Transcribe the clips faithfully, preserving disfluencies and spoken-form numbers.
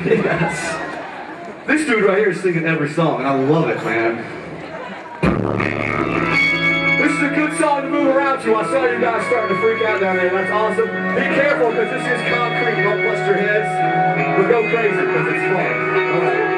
Yes. This dude right here is singing every song, and I love it, man. This is a good song to move around to. I saw you guys starting to freak out down there. That's awesome. Be careful, because this is concrete. Don't bust your heads. But go crazy, because it's fun. All right.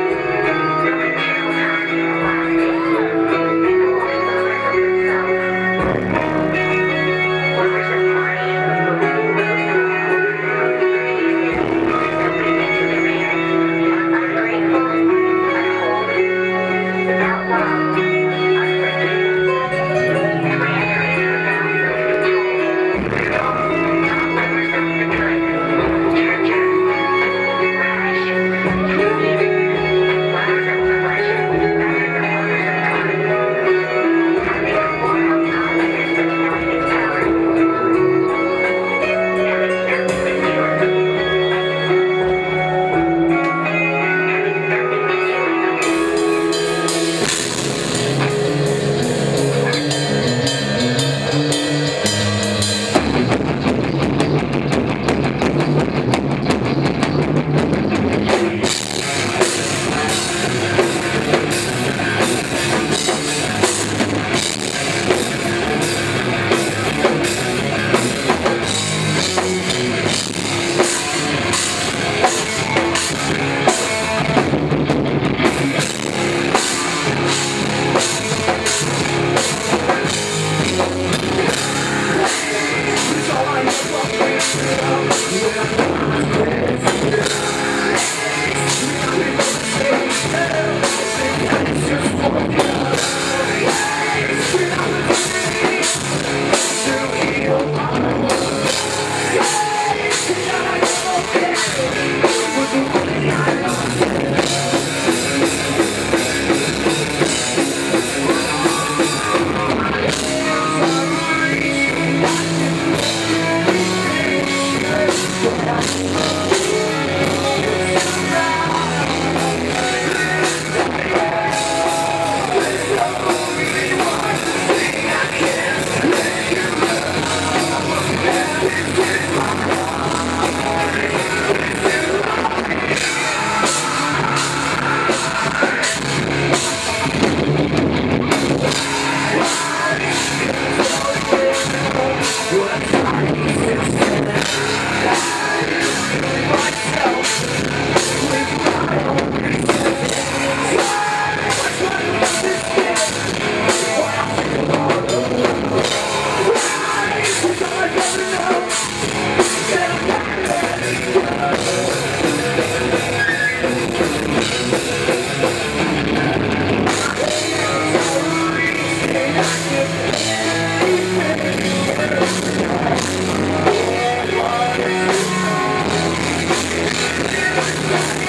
Yeah.